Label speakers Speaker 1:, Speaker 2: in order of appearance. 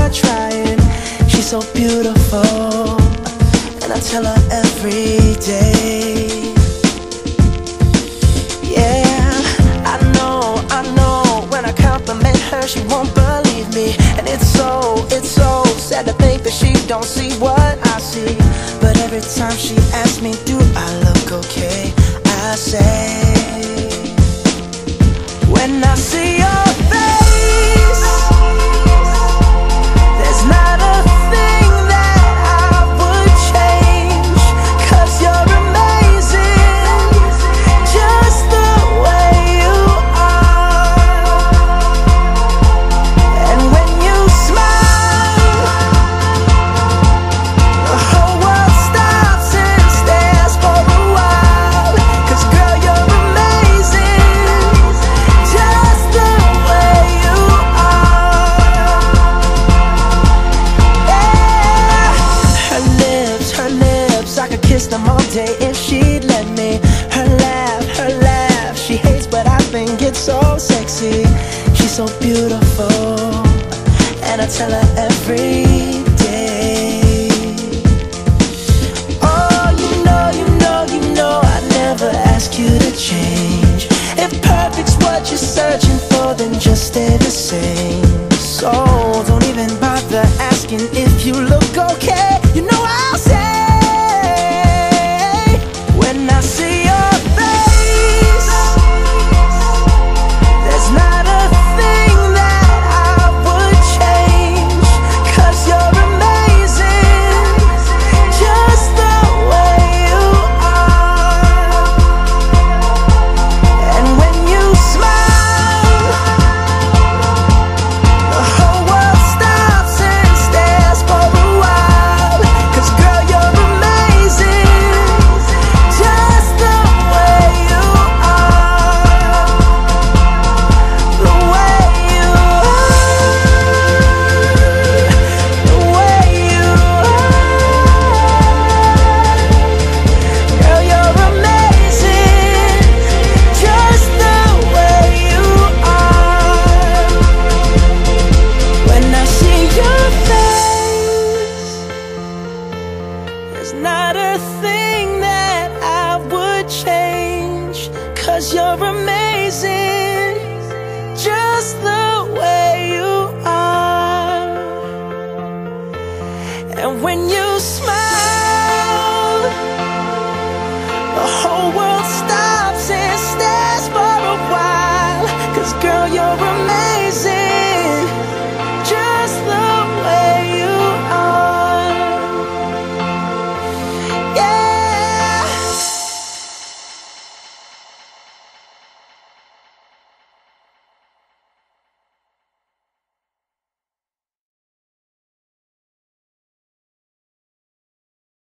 Speaker 1: not trying. She's so beautiful, and I tell her every day. Yeah, I know, when I compliment her, she won't believe me. And it's so sad to think that she don't see what I see. But every time she asks me, do I look okay, I say, when I see your face, there's not a thing that I would change. 'Cause you're amazing, just the way you are. And when you smile, the whole world stops and stares for a while. 'Cause girl, you're amazing, just the way you are. Yeah. Her lips, I could kiss them all day if she'd let me. Her laugh, she hates but I think it's so sexy. She's so beautiful, and I tell her every day. Oh, you know, I never ask you to change. If perfect's what you're searching for, then just stay the same. So don't even bother